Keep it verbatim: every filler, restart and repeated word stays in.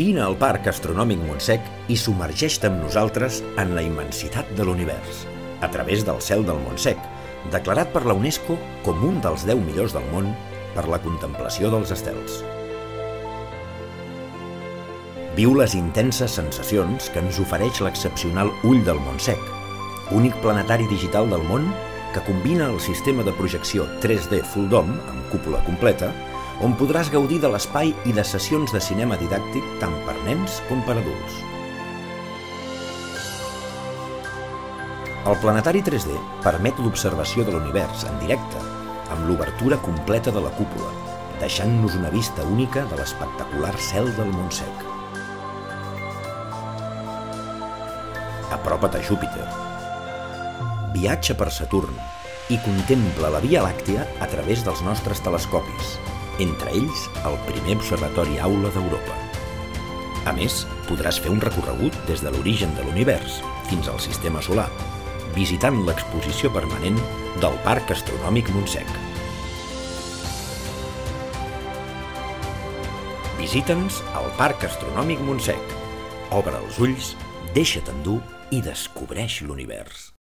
Vine al Parc Astronòmic Montsec i submergeix-te amb nosaltres en la immensitat de l'univers, a través del cel del Montsec, declarat per la UNESCO com un dels deu millors del món per la contemplació dels estels. Viu les intenses sensacions que ens ofereix l'excepcional Ull del Montsec, únic planetari digital del món que combina el sistema de projecció tres D Full Dome amb cúpula completa, on podràs gaudir de l'espai i de sessions de cinema didàctic tant per nens com per adults. El planetari tres D permet l'observació de l'univers en directe, amb l'obertura completa de la cúpula, deixant-nos una vista única de l'espectacular cel del Montsec. Apropa't a Júpiter. Viatja per Saturn i contempla la Via Làctia a través dels nostres telescopis, entre ells el primer observatori aula d'Europa. A més, podràs fer un recorregut des de l'origen de l'univers fins al sistema solar, visitant l'exposició permanent del Parc Astronòmic Montsec. Visita'ns al Parc Astronòmic Montsec. Obre els ulls, deixa't endur i descobreix l'univers.